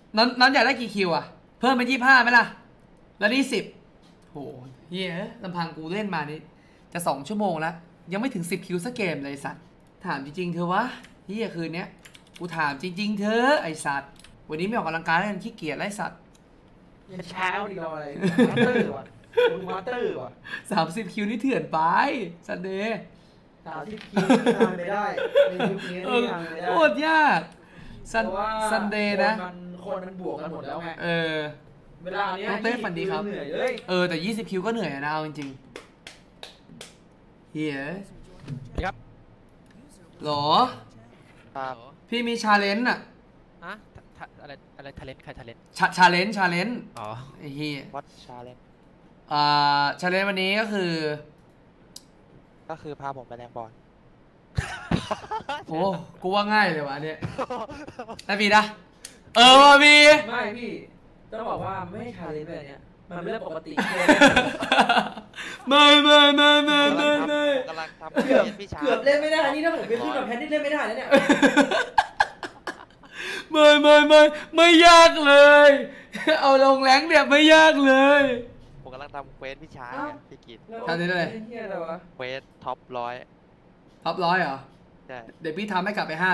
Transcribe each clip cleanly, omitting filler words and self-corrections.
น้องอยากได้กี่คิวอะเพิ่มเป็น25ไหมล่ะแล้วนี่10โหเฮียลำพังกูเล่นมานี่จะ2 ชั่วโมงแล้วยังไม่ถึง10 คิวสักเกมเลยสัตว์ถามจริงๆเธอวะเฮียคืนนี้กูถามจริงๆเธอไอสัตว์วันนี้ไม่ออกกำลังกายแล้วขี้เกียจไอสัตว์ยังเช้าดีรออะไรมาเตอร์ว่ะมาเตอร์ว่ะ 30 คิวนี่เถื่อนไปซันเดย์ 30 คิวทำไม่ได้ในยุคนี้ทำไม่ได้โคตรยากซันเดย์นะคนมันบวกกันหมดแล้วไงเวลาเนี้ยต้องเต้นฝันดีครับเหนื่อยเลยแต่20 คิวก็เหนื่อยนะเอาจริงๆเฮียครับหรอพี่มีชาเลนจ์อะอะไรทาเลนต์ใครทาเลนต์ชาเลนจ์อ๋อไอ้เฮียวัดชาเลนจ์ชาเลนจ์วันนี้ก็คือพาผมไปแรงบอลโอ้กูว่าง่ายเลยวะเนี่ยได้ปีนะมีไม่พี่ต้องบอกว่าไม่ชาเลนจ์แบบเนี้ยมันเรื่องปกติไม่กำลังทำเกือบเล่นไม่ได้นี่ถ้าผมไปขึ้นกับแพนนี่เล่นไม่ได้แล้วเนี่ยไม่ยากเลยเอาลงแรงเนี่ยไม่ยากเลยผมกำลังทำเควสพี่ชายพี่กิตทำได้เลยเควสท็อป100 เหรอใช่เดี๋ยวพี่ทำให้กลับไป500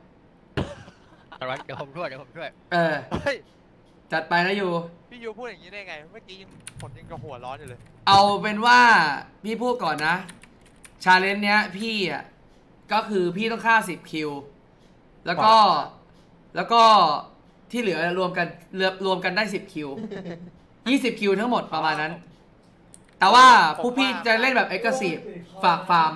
เดี๋ยวผมช่วยจัดไปนะยูพี่ยูพูดอย่างนี้ได้ไงเมื่อกี้ผมยังกับหัวร้อนอยู่เลยเอาเป็นว่าพี่พูดก่อนนะชาเลนจ์เนี้ยพี่อ่ะก็คือพี่ต้องฆ่า10 คิวแล้วก็ที่เหลือรวมกันได้10 คิว20 คิวทั้งหมดประมาณนั้นแต่ว่าผู้พี่จะเล่นแบบเอ็กซ์ซีฟฝากฟาร์ม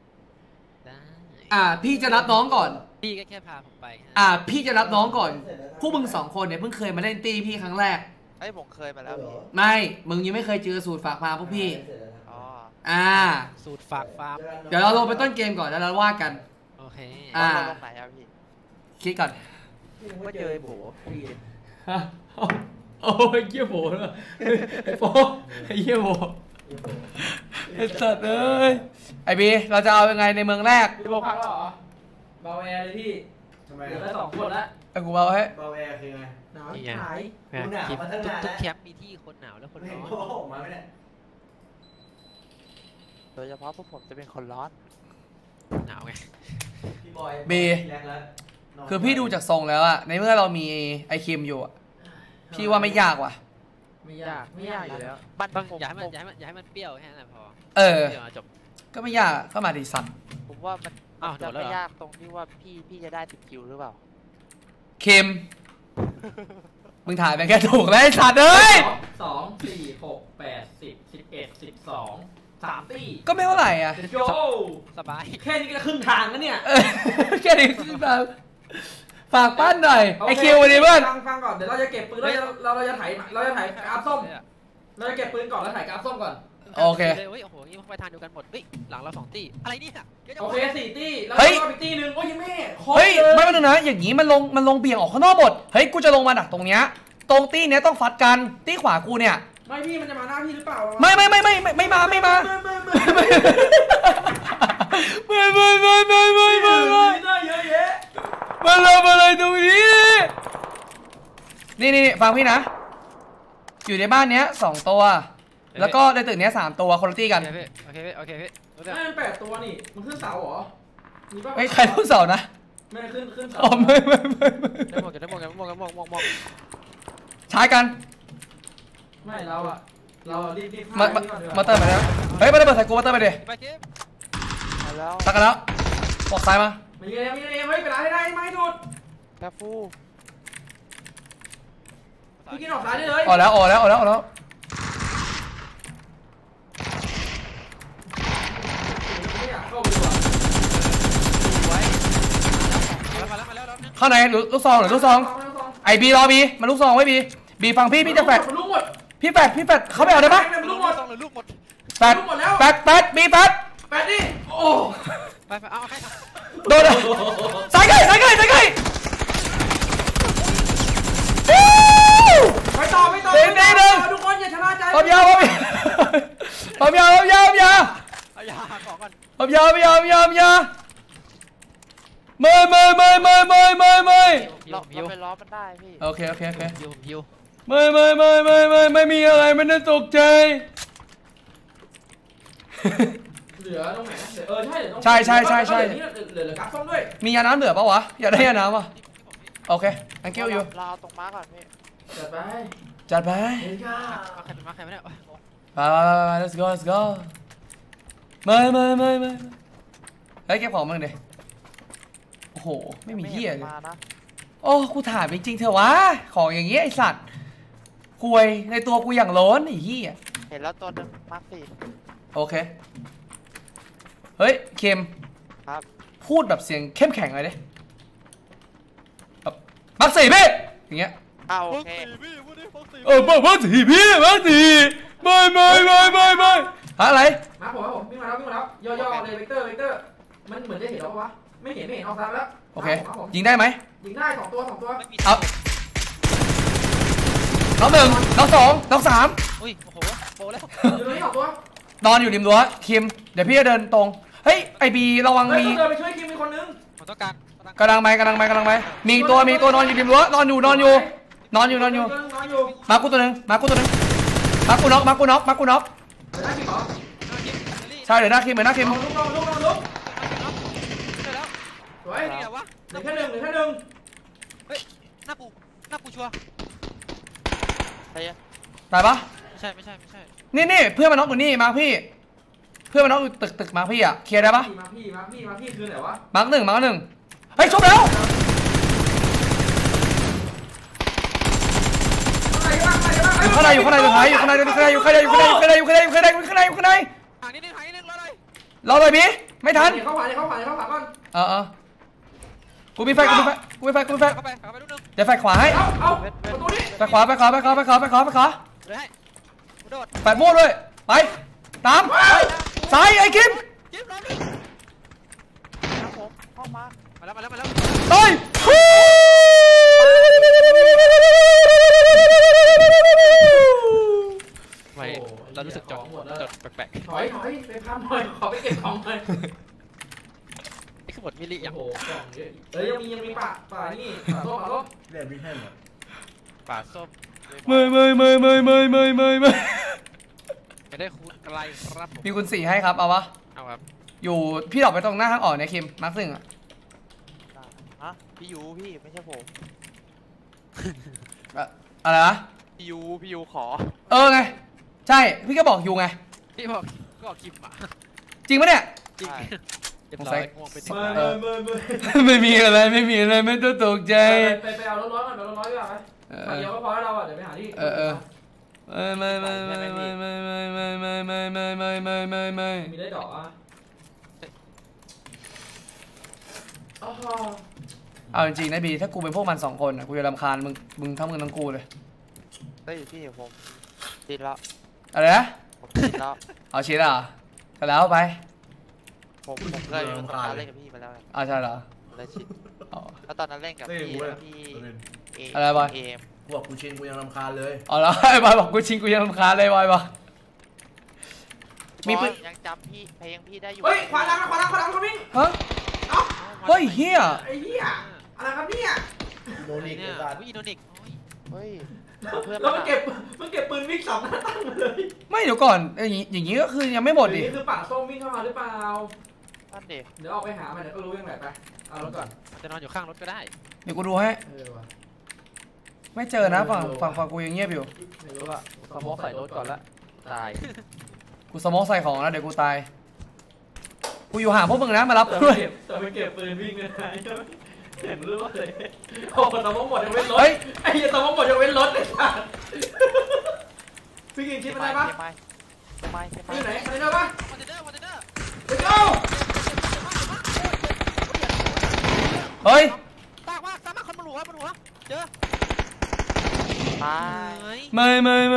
พี่จะรับน้องก่อนพี่ก็แค่พาผมไปพี่จะรับน้องก่อนพวกมึง2 คนเนี่ยเพิ่งเคยมาเล่นตีพี่ครั้งแรกผมเคยมาแล้วไม่มึงยังไม่เคยเจอสูตรฝากฟาร์มพวกพี่สูตรฝากฟาร์มเดี๋ยวเราลงไปต้นเกมก่อนแล้วเราว่ากันโอเคลงไหนครับพี่คิดก่อนว่าเจอไอ้โบโอ้ยเยี่ยโบเลยไอ้โบไอ้เยี่ยโบไอ้สัตว์เอ้ยไอ้บีเราจะเอายังไงในเมืองแรกพี่โบพักแล้วเหรอเบาแอร์เลยพี่ทำไมเหลือแค่2 คนละกูเบาให้เบาแอร์คือไงหนาวหายหนาวมาตั้งนานทุกแคมป์มีที่คนหนาวแล้วคนร้อนออกมาไม่ได้โดยเฉพาะพวกผมจะเป็นคนร้อนหนาวไงบีคือพี่ดูจากทรงแล้วอะในเมื่อเรามีไอคิมอยู่พี่ว่าไม่ยากว่ะไม่ยากอยู่แล้วมันต้องอย่าให้มันเปรี้ยวแค่นั้นพอจบก็ไม่ยากเข้ามาดิสันผมว่ามันจะไม่ยากตรงที่ว่าพี่จะได้10 คิวหรือเปล่าคิมมึงถ่ายไปแค่ถูกแล้วไอ้สัตว์เอ้ย 2 4 6 8 10 11 12 3 ตีก็ไม่เท่าไหร่อ่ะโยสบายแค่นี้ก็ครึ่งทางแล้วเนี่ยแค่นี้ครึ่งทางฝากปั้นหน่อยไอคิววันนี้เพื่อนฟังก่อนเดี๋ยวเราจะเก็บปืนเราจะถ่ายกราฟส้มเราจะเก็บปืนก่อนแล้วถ่ายกราฟส้มก่อนโอเคโอ้โหนี่ไปทานเดียวกันหมดหลังเรา2 ตีอะไรนี่โอเค4 ตีแล้วก็อีกตีนึงโอ้ยยังไม่ไม่เป็นไรนะอย่างนี้มันลงเบี่ยงออกข้างนอกหมดเฮ้ยกูจะลงมาดักตรงเนี้ยตรงตีเนี้ยต้องฟัดกันตีขวากูเนี่ยไม่พี่มันจะมาหน้าพี่หรือเปล่าไม่มาไม่ได้เยอะแยะมาอะไรตรงนี้นี่ฟังพี่นะอยู่ในบ้านเนี้ย2 ตัวแล้วก็ในตึกเนี้ย3 ตัวคนละตีกันโอเคพี่นั่น8 ตัวนี่มันขึ้นเสาเหรอมีป่ะใครขึ้นเสานะไม่ขึ้นเสาไม่ได้หมดใช้กันไม่เรารีบมาเติมไปแล้วเฮ้ยมาเติมใส่กูมาเติมไปดิตักกันแล้วบอกซ้ายมามีเฮ้ยไปร้านให้ได้ไม่ดูดกาฟูพี่กินออกซ้ายได้เลยออกแล้วเข้าไหนลูกซองหรือลูกซองไอบีรอบีมาลูกซองไว้บีฟังพี่จะแฟดพี่แฟดเขาไปเอาได้ปะแฟดบีแฟดดิโอ้ไปเอาให้โดนใส่ไก่ไปต่อทุกคนอย่าชะล่าใจปั๊มยาของก่อนเอายาไม่เราไปล้อมันได้พี่โอเคฮิวไม่มีอะไรไม่ได้ตกใจเหลือตรงไหนนะใช่เหลือกราฟส้มด้วยมียาน้ำเหลือปะวะอยากได้ยาน้ำวะโอเค thank you อยู่เราตรงม้าก่อนพี่จัดไปมาใครไม่ได้ไป let's go ไม่เฮ้ยเก็บของมึงดิโอ้โหไม่มีเหี้ยเลยมานะโอ้กูถามจริงๆเถอะวะของอย่างเงี้ยไอสัตว์คุยในตัวกูอย่างล้นไอ้เหี้ยเห็นแล้วตัวนึงมาร์คสี่โอเคเฮ้ยเค็มครับพูดแบบเสียงเข้มแข็งเลยดิแบบมักสี่พี่อย่างเงี้ยโอเคมักสี่พี่มักสี่ไม่หาอะไรมาผมวิ่งมาแล้วย่อเลยเวกเตอร์มันเหมือนจะเห็นแล้วปะวะไม่เห็นเอาซ้ำแล้วโอเคยิงได้ไหมยิงได้2 ตัวเอาน้องหนึ่งน้องสองน้องสามอุ้ยโอ้โหโปแล้วอยู่ตรงนี้2 ตัวนอนอยู่ริมรั้วคิมเดี๋ยวพี่จะเดินตรงเฮ้ยไอบีระวังมีเดินไปช่วยคิมมีคนนึงผมต้องการกำลังไปมีตัวนอนอยู่ริมรั้วนอนอยู่มากูตัวหนึ่งมากูน็อกใช่เดี๋ยวหน้าคิมลุกสวยนี่แหละวะเหลือแค่หนึ่งเฮ้ยหน้าปูชัวร์ตายปะไม่ใช่นี่เพื่อนมันน็อกอยู่นี่มาพี่เพื่อนมันน็อกอยู่ตึกมาพี่อ่ะเคลียร์ได้ปะมาพี่คือไหนวะมาร์คหนึ่งเฮ้ยชกแล้วอยู่ข้างในอยู่ข้างในห่างนิดนึงรอเลยพี่ไม่ทันเข้าขวาก่อนกูมีไฟเข้าไปลูกนึงเดี๋ยวไฟขวาให้เอาประตูนี้ไฟขวาเลยให้โดดไฟมั่วด้วยไปตามซ้ายไอ้คิมจิ้มล้อมดิครับผมเข้ามามาแล้วต่อยไม่เรารู้สึกจดแปลกถอยไปพันหน่อยขอไปเก็บของหน่อยๆนี่คือหมดมิลลิอย่างโอ้โหกล่องเยอะยังมีป่านี่ป่าส้มเรียนวิทย์ให้หมดป่าส้มไม่ไม่ได้คูณไกลครับผมมีคุณ4ให้ครับเอาวะเอาครับอยู่พี่ดอกไปตรงหน้าทางออกเนี่ยคิมมาร์คหนึ่งอะฮะพี่ยูพี่ไม่ใช่ผมอะไรนะพี่ยูขอไงใช่พี่ก็บอกอยู่ไงพี่บอกก็คิมอ่ะจริงปะเนี่ยจริงใช่เรียบร้อยง่วงเป็นไม่มีอะไรไม่ต้องตกใจไปเอารถร้อนก่อนเอารถร้อนดีกว่าไปเดียวก็พอแล้วเราอ่ะเดี๋ยวไปหาที่ไม่มีได้ดอกอ่ะอ๋อเอาจริงๆนะบีถ้ากูเป็นพวกมัน2 คนกูจะรำคาญมึงทั้งกูเลยเฮ้ยพี่ผมติดแล้วอะไรนะผมติดแล้วเอาชีสอ่ะก็แล้วไปผมเคยมีประสบการณ์เล่นกับพี่มาแล้วไงใช่เหรอเลยชิดแล้วตอนนั้นเล่นกับพี่เออะไรบอยเอมกูบอกกูชินกูยังรำคาญเลยอ๋อแล้วไอ้บอยบอกกูชิงกูยังรำคาญเลยบอยบอกมีปืนยังจำพี่เพลงพี่ได้อยู่เฮ้ยขวาดังเขาวิ่งฮะเฮ้ยเฮียไอ้เหี้ยอะไรครับเนี่ยโดนิกเนี่ยไอ้สัตว์อุ้ยโดนิกเฮ้ยแล้วมันเก็บปืนวิ่ง2 หน้าตั้งมาเลยไม่เดี๋ยวก่อนอย่างนี้ก็คือยังไม่หมดดินี่คือป่าส้มวิ่งเข้ามาหรือเปล่านั่นเด็กเดี๋ยวออกไปหามันเดี๋ยวก็รู้ยังไงไปเอารถก่อนมันจะนอนอยู่ข้างรถก็ได้เดี๋ยวกูดูให้ว่ะไม่เจอนะฝั่งกูยังเงียบอยู่ไม่รู้อ่ะสมมติใส่รถก่อนละตายกูสโมกใส่ของแล้วเดี๋ยวกูตายกูอยู่ห่างพวกมึงนะมารับด้วยแต่ไปเก็บปืนวิ่งเลยนะเห็นรู้เลยโอ้ตะมงหมดยังเว้นรถเฮ้ยไอ้ตะมงหมดยังเว้นรถเลยค่ะพี่กินชิปมันได้ปะไม่อยู่ไหนอะไรได้ปะคอนเทนเนอร์เดี๋ยวเอาเฮ้ยตากว่าสามารถคนมาหลวงเจอตายไม่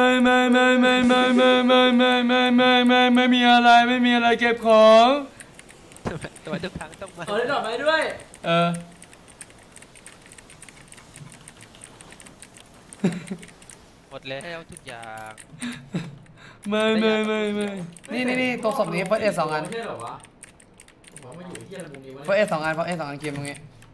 มีอะไรเก็บของตัวทุกครั้งต้องมาเอาได้ดอกไม้ด้วยหมดแล้วทุกอย่างไม่นี่ตัวศพนี้เฟิร์สเอ2 อันไม่ใช่หรอวะผมว่ามันอยู่ที่อะไรมุมนี้วะเฟิร์สเอ2 อันเฟิร์สเอ2 อันเกมตรงนี้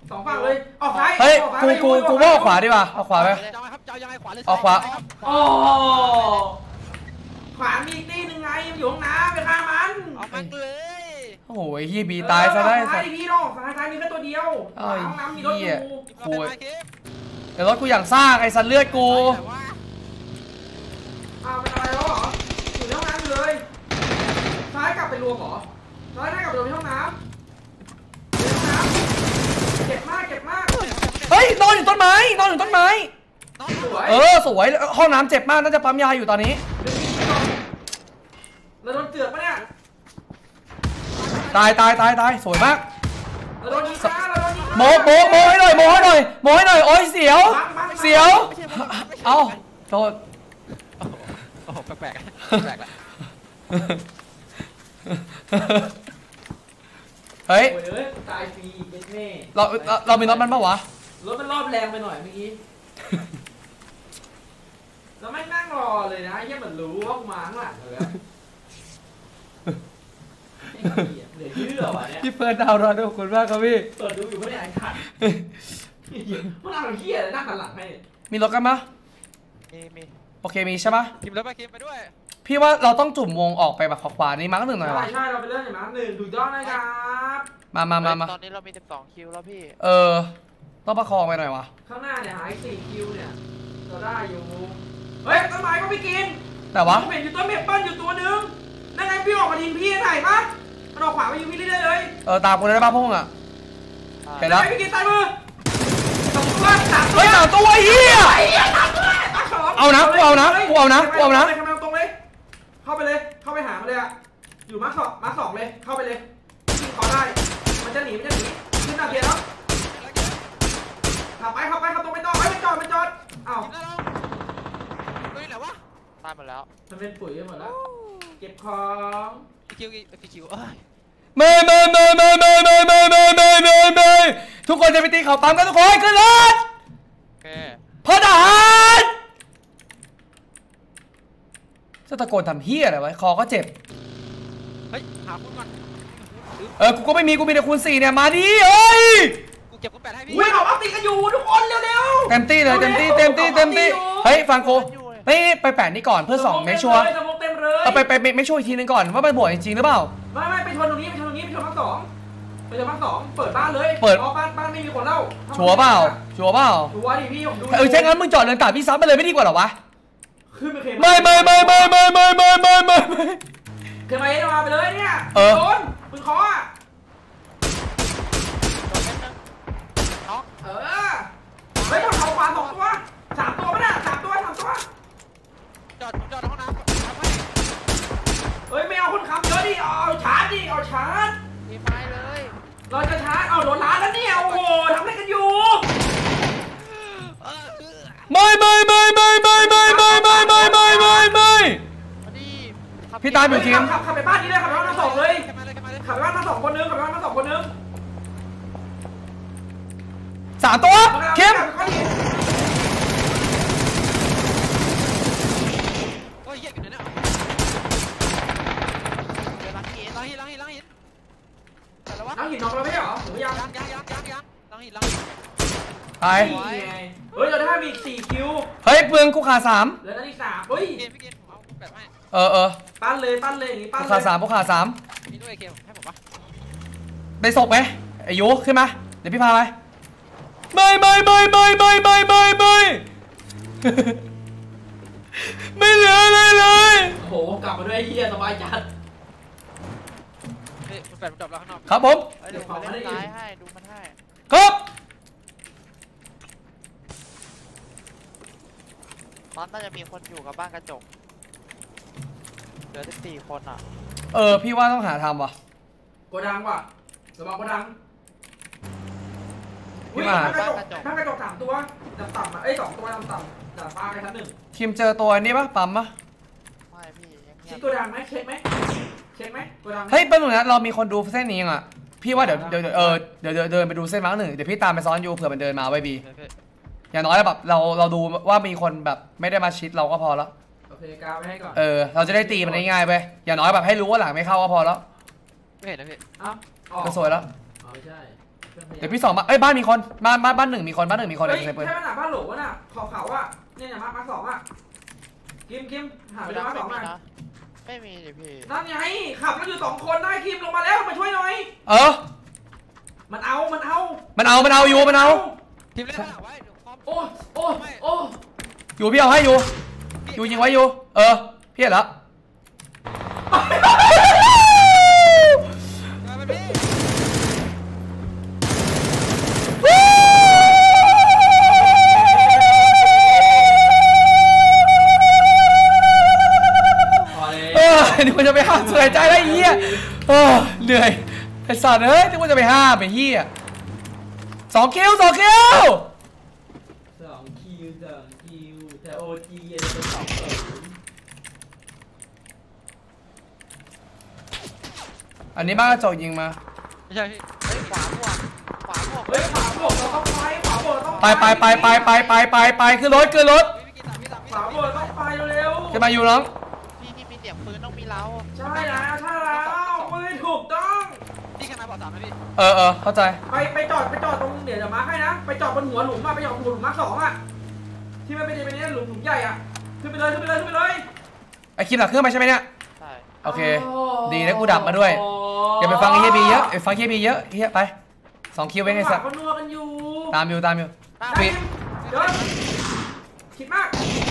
สองฝั่งเลยออกซ้ายเฮ้ยออกซ้ายกูว่าออกขวาดีกว่าออกขวาไปเจ้าครับเจ้ายังไงขวาเลยออกขวาโอ้ขวามีอีกตีหนึ่งไงมันอยู่ห้องน้ำไปฆ่ามันออกมาเลยโอ้โหไอ้เฮียบีตายซะได้ซ้าสัยตว์พี่น้องซ้ายมีแค่ตัวเดียวเอ้ยห้องน้ำมีรถอเหี้ยยู่คุยเดี๋ยวรถกูอย่างซ่ากไอ้สัตว์เลือดกูอ้าวเป็นอะไรแล้วเหรออยู่ในห้องน้ำอยู่เลยซ้ายกลับไปรวมเหรอซ้ายได้กลับไปรวมในห้องน้ำเจ็บมากเฮ้ยนอนอยู่ต้นไม้นอนอยู่ต้นไม้สวยสวยห้องน้ำเจ็บมากน่าจะปั๊มยาอยู่ตอนนี้เราโดนเจือกปะเนี่ยตายสวยมากเราโดนยิงช้าเราโดนยิงโมให้หน่อยโมให้หน่อยโอ้ยเสียวเอาโทษโอ้โหแปลกละเฮ้ยโอ้ยตายฟรีเย็ดแม่เรามีรถมันปะวะรถมันรอบแรงไปหน่อยเมื่อกี้เราไม่นั่งรอเลยนะแค่เหมือนรู้ว่ากูมาข้างหลังเลยเหลือยื้อวะเนี่ยพี่เฟิร์นดาวรอด้วยขอบคุณมากครับพี่เปิดดูอยู่ไม่ได้ไอ้ขัดมันนั่งเหี้ยเลยนั่งหันหลังให้มีรถกันปะมีโอเคมีใช่ปะคิมแล้วไปคิมไปด้วยพี่ว่าเราต้องจุ่มวงออกไปแบบขวานี่มาร์กหนึ่งหน่อยวะใช่เราไปเรื่องอย่างนั้นหนึ่งถูกต้องนะครับมาตอนนี้เรามี12คิวแล้วพี่ต้องประคองไปหน่อยวะข้างหน้าเนี่ยหาย4คิวเนี่ยเราได้อยู่เฮ้ยต้นไม้ก็ไม่กินแต่วะผมเห็นอยู่ต้นเมเปิ้ลอยู่ตัวนึงนั่นไงพี่ออกมายิงพี่ไหนปะมันออกขวามายิงพี่เรื่อยๆเลยตามกูได้ปะพวกมึงอะเห็นแล้วพี่กินใส่มือสองตัวสามตัวเฮ้ย3ตัวเฮียตักสองเอานะกูเอานะทำไมตรงเลยเข้าไปเลยเข้าไปหามันเลยอะอยู่มาร์คสองเลยเข้าไปเลยยิงเขาได้มันจะหนีขึ้นหน้าเพียร์แล้วขับไปตรงไปต่อไปมันจอดอ้าวคิมแล้วเฮ้ยไหนวะตายหมดแล้วมันเป็นปุ๋ยหมดแล้วเก็บของพี่คิวเอ้ยไม่ทุกคนจะไปตีเขาปั๊มกันทุกคนขึ้นรถโอเคพลทหารจะตะโกนทำเฮียอะไรวะคอก็เจ็บเฮ้ยหาคุณก่อนกูก็ไม่มีกูมีแต่คูณ4เนี่ยมาดิเอ้ยกูเก็บคุณ8ให้พี่อุ้ยเขาเอาตีกันอยู่ทุกคนเร็วๆเต็มที่เลยเต็มที่เฮ้ยฟังกูเฮ้ยไปแปะนี่ก่อนเพื่อ2เมคชัวร์สมองเต็มเลยไปเมคชัวร์อีกทีนึงก่อนว่ามันบวกจริงๆหรือเปล่าไม่ไปชนตรงนี้ไปชนภาคสองเปิดบ้านเลยบ้านไม่มีคนเล่าชัวร์เปล่าชัวร์ดิพี่ผมดูใช่งั้นมึงจอดเดินกลับพี่ซับไปเลยไม่ดีกว่าหรอวะขึ้นไปเคยไม่เคยมาไปเลยเนี่ยโดนปืนคออ่ะน็อกเฮ้ยเขาขวา2 ตัว3 ตัวป่ะเนี่ย3 ตัวจอดห้องน้ำทำให้เฮ้ยไม่เอาคนขับเยอะดิเอาชาร์จมีไม้เลยเราจะชาร์จเอาโดนล้านแล้วเนี่ยโอ้โหทำอะไรกันอยู่ไม่มาดิพี่ตามอยู่ทีมขับไปบ้านนี้เลยขับไปบ้านมา2เลยขึ้นมาเลยขับไปบ้านมา2 คนนึง 3ตัวเข้มโอ้ยเหี้ยอยู่ไหนเนี่ยเดี๋ยวหลังหินล้างหินแต่ละวะน้ำหินน็อกเราไม่ใช่เหรอหรือยังล้างหินไปเฮ้ยเราได้มีอีก4 คิวเฮ้ยเปลืองกูขา3 แล้วนั่นอีก3เฮ้ยพี่เกมผมเอาคุณ8ให้ปั้นเลยอย่างนี้ปั้นกูเลขาย3กูขา3 มีด้วยเกมให้ผมปะได้ศพไหมไอายุขึ้นมาเดี๋ยวพี่พาไปไม่เหลืออะไรเลยโอ้โหกลับมาด้วยเฮียสบายจัดเฮ้ยคุณ8ผมจบแล้วข้างนอกครับผมเฮ้ยเดี๋ยวผมเล่นซ้ายให้ดูมันให้ครับตอนน่าจะมีคนอยู่กับบ้านกระจกเหลือ14คนอ่ะพี่ว่าต้องหาทำว่ะโกดังว่ะระวังโกดังพี่มาบ้านกระจก3 ตัวต่ำ2 ตัวต่ำแต่ป้าไปชั้น 1 ทีมเจอตัวนี้ปะปั๊มปะไม่พี่ยังเงีชิยดบโกดังไหมเช็คไหมโกดังเฮ้ยเป็นหนึ่งนะเรามีคนดูเส้นนี้อ่ะพี่ว่าเดี๋ยวเดินไปดูเส้นมาร์ก1เดี๋ยวพี่ตามไปซ้อนยูเผื่อมันเดินมาไว้บีอย่างน้อยแบบเราดูว่ามีคนแบบไม่ได้มาชิดเราก็พอแล้วโอเคกาวไปให้ก่อนเราจะได้ตีมันง่ายๆไปอย่างน้อยแบบให้รู้ว่าหลังไม่เข้าก็พอแล้วไม่เห็นนะพี่อ้าวออกก็สวยแล้วไม่ใช่เดี๋ยวพี่สองมาเอ้ยบ้านมีคนบ้านหนึ่งมีคนบ้านหนึ่งมีคนเลยเฮ้ยใส่ปืนใช่ไหมน่ะบ้านหลวงวะน่ะขอบเขาอ่ะเนี่ยมาสองอ่ะคิมหาไปมาสองหน่อยไม่มีดิพี่นั่นไงขับแล้วอยู่2 คนได้คิมลงมาแล้วมาช่วยหน่อย มันเอาอยู่มันเอาทีมเล่นหลังไว้เดี๋ยวคอมโอ้อยู่พี่เอาให้อยู่ยิงไว้อยู่พี่เห็นแล้วมาเป็นพี่นี่มันจะไปห้ามเสียใจได้เหี้ยเหนื่อยไอ้สัตว์เอ้ยนี่มันจะไปห้ามไอ้เหี้ย2 คิว 2 คิวแต่โอจีเป็น2 อันนี้บ้านกระจกยิงมาไม่ใช่พี่เฮ้ยขวาบวกเฮ้ยขวาบวกเราต้องไปขวาบวกเราต้องไปขึ้นรถพี่ตามขวาบวกเราต้องไปเร็วจะมาอยู่น้องพี่ที่มีเสียงปืนต้องมีเราใช่แล้วมือถูกต้องนี่แค่มาบอกสามนะพี่เข้าใจไปจอดตรงเดี๋ยวมาให้นะไปจอดบนหัวหลุมไปจอดบนหัวหลุมมา2อ่ะที่มันเป็นเนี่ยหลุมใหญ่อ่ะขึ้นไปเลยไอ้คิมหลักเครื่องไปใช่ไหมเนี่ยใช่โอเคดีนะกูดับมาด้วยอย่าไปฟังไอ้เฮียบีเยอะฟังเฮียบีเยอะเฮียไป2 คิวไว้ไงสัตว์เขานัวกันอยู่ตามอยู่ได้เดี๋ยวคิดมาก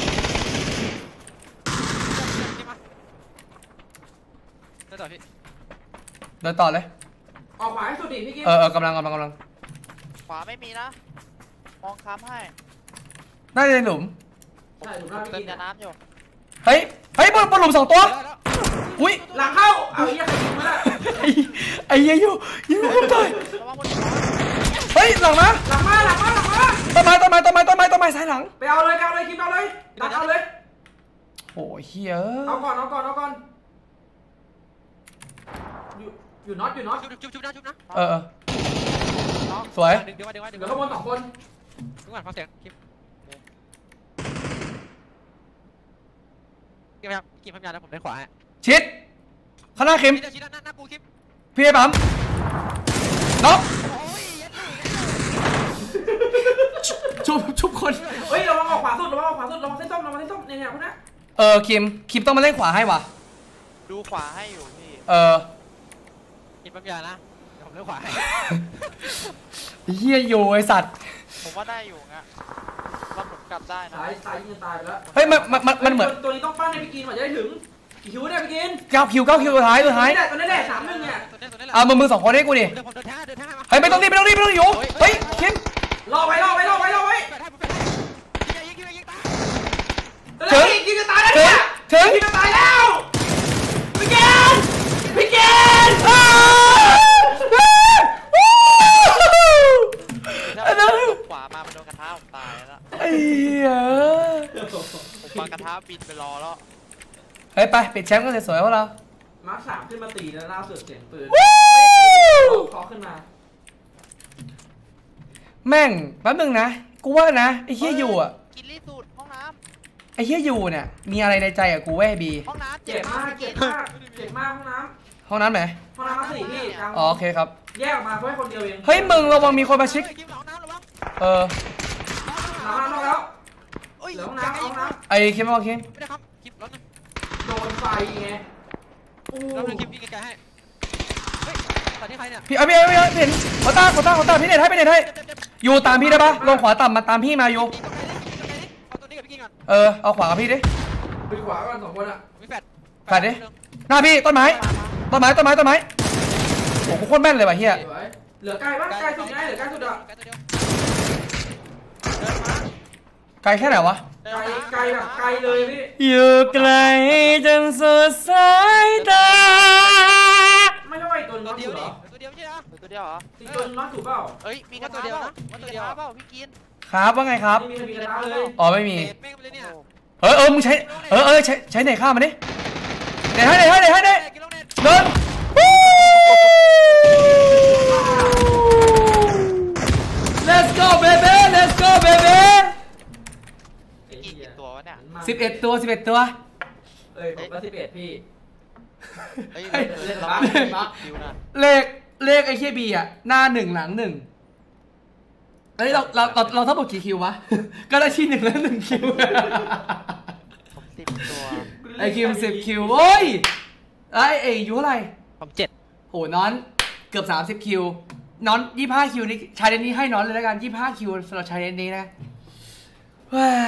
เดินต่อพี่เดินต่อเลยออกขวาให้สุดดิพี่กิ๊ฟกำลังขวาไม่มีนะ มองค้ำให้น่าจะในหลุมใช่หลุมหน้าพี่เติมกิ๊ฟยาน้ำอยู่เฮ้ยบนหลุม2 ตัวได้แล้วอุ้ยหลังเข้าเอาเหี้ยใครยิงมาได้ไอ้เฮียอยู่ยิงไม่ตายระวังบนหัวเฮ้ยหลังมาหลังมาต้นไม้ซ้ายหลังไปเอาเลยคิมเอาเลยตัดเอาเลยโอ้ยเฮียเอาก่อนอยู่น็อตชุบนะสวยดึงไว้เหลือข้างบน2 คนดึงก่อนฟังเสียงคลิปกินพยายามแล้วผมได้ขวาชิดข้างหน้าคิมชี้หน้ากูคลิปพี่ไอ้ปั๊มน็อกโอ้ยชุบคนเฮ้ยระวังออกขวาสุดระวังเส้นส้มเนี่ยพวกนี้คิมต้องมาเล่นขวาให้ว่ะดูขวาให้อยู่พี่กินพยายามนะเดี๋ยวผมได้ขวาเฮียอยู่ไอสัตว์ผมว่าได้อยู่งั้นเราหมุนกลับได้นะสายยิงตายไปแล้วเฮ้ยมันเหมือนตัวนี้ต้องปั้นให้พี่กินกว่าจะได้ถึงกี่คิวเนี่ยพี่กิน 9 คิวตัวท้ายตัวนี้แหละ3-1เนี่ยตัวนี้แหละเอามือ2 คนให้กูดิเดินแท้มาเฮ้ยไม่ต้องรีบอยู่เฮ้ยคิมรอไว้ยิงตายกินจะตายแล้วเนี่ยถึงกินจะตายแล้วพี่กินถ้าผมขวามามันโดนกระทะผมตายแล้วไอ้เหี้ยผมปากระทะบินไปรอแล้วเฮ้ยไปปิดแชมป์กันสวยๆพวกเรามาร์ค 3ขึ้นมาตีแล้วล่าสุดเสียงปืนขอขึ้นมาแม่งแป๊บนึงนะกูว่านะไอ้เหี้ยอยู่อ่ะกินรีสูตรห้องน้ไอ้เหี้ยอยู่เนี่ยมีอะไรในใจกับกูเว้ยบีำห้องน้ำเจ็บมากห้องน้ำห้องน้ำไหนมา4พี่กลางอ๋อโอเคครับแยกออกมาเพื่อให้คนเดียวเองเฮ้ยมึงระวังมีคนมาชิกกินหลังน้ำระวังน้ำแล้วเฮ้ยเหลือห้องน้ำไอ้คิมมาคิมไม่ได้ครับคลิปร้อนนะโดนไฟไงอู้เราดึงคลิปพี่ไกลๆให้เฮ้ยตอนนี้ใครเนี่ยพี่เห็นขอตาพี่เน็ตให้อยู่ตามพี่ได้ปะลงขวาต่ำมาตามพี่มาอยู่เอาตัวนี้กับพี่กินก่อนเอาขวากับพี่ดิไปขวากัน2 คนอ่ะมีแฟดแฟดดิ หน้าพี่ต้นไม้โอ้โหโคตรแม่นเลยว่ะเฮียเหลือไกลปะไกลสุดไงเหลือไกลสุดอ่ะไกลตัวเดียวเดินมาไกลแค่ไหนวะเดินไกลมาแบบไกลเลยพี่อยู่ไกลจนสุดสายตาไม่ใช่ว่าอีกตัวน็ตัอวตเดีถูยวกเหรดิอตัวเดียวใช่ไหมตัวเดียวเหรออีกตัวน็อตถูกเปล่าเอ้ยมีกระทะตัวเดียวเปล่านะมีตัวกระเดียวทะเปล่าพี่กินครับว่าไงครับไม่มีกระทะเลยอ๋อไม่มีแม่งไปเลยเนี่ยมึงใช้ใช้ไหนข้ามมันดิไหนให้กิโลเมตรเดิน Let's go baby กินกี่ตัววะเนี่ย 11 ตัวเอ้ยผมก็11พี่เฮ้ยเฮ้ยเล่นเล่นเราบ้าไม่ได้คิวนะเลขไอ้เคียบีอ่ะหน้า1หลัง1 เฮ้ยเราทั้งหมดกี่คิววะ ก็ได้ที่1 แล้ว 1 คิวผม10 ตัวไอคิว10 คิวโอ้ยไออยู่เท่าไหร่ผม7 โหน้อนเกือบ30 คิวน้อน25 คิวนี่ชายเลนนี้ให้น้อนเลยแล้วกัน25 คิวสำหรับชายเลนนี้นะว้า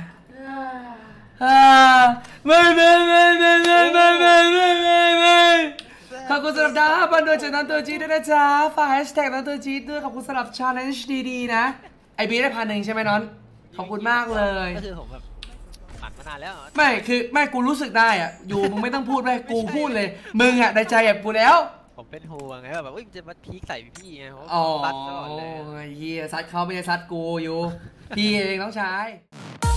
ไม่ขอบคุณสำหรับดาวบันโดจากน้องตัวจีด้วยนะจ๊ะฝากแฮชแท็กน้องตัวจีด้วยขอบคุณสำหรับชาเลนจ์ดีๆนะไอบีได้1,000ใช่ไหมน้อนขอบคุณมากเลยก็คือผมแบบฝันมานานแล้วไม่กูรู้สึกได้อ่ะอยู่มึงไม่ต้องพูดไปกูพูดเลยมึงอ่ะในใจแบบกูแล้วผมเป็นห่วงไงแบบจะมาพีคใส่พี่ไงผมอ๋อตัดตลอดเลยเฮียซัดเขาไม่ใช่ซัดกูอยู่พี่เองน้องชาย